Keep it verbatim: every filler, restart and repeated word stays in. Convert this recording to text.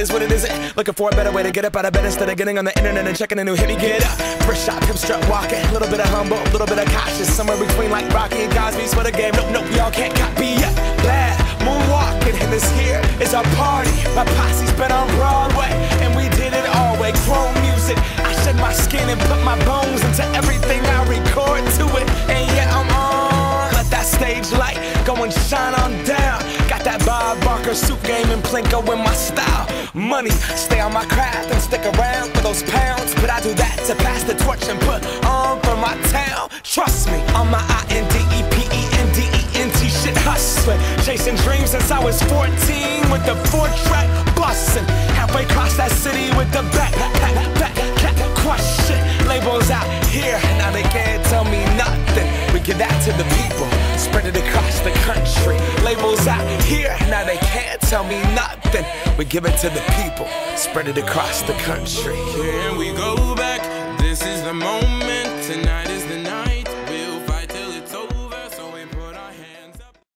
is what it isn't. Looking for a better way to get up out of bed instead of getting on the internet and checking a new hit. Me get up, first shot, come strut walking. A little bit of humble, a little bit of cautious. Somewhere between like Rocky and Cosby's for the game. Nope, nope, y'all can't copy yet. Bad moonwalking, and this here is our party. My posse's been on Broadway, and we did it all way. Grown music, I shed my skin and put my bones into everything I record to it. And yeah, I'm on. Let that stage light go and shine on down. Got that Bob Barker suit game and Plinko in my style. Money, stay on my craft and stick around for those pounds. But I do that to pass the torch and put on for my town. Trust me, on my I N D E P E N D E N T shit hustling. Chasing dreams since I was fourteen with the four track bustin'. Halfway across that city with the back, back, back, back, crush shit. Labels out here, now they can't tell me nothing. We give that to the people, spread it across the country. Labels out here, now they can't tell me nothing. We give it to the people, spread it across the country. Here we go back, this is the moment.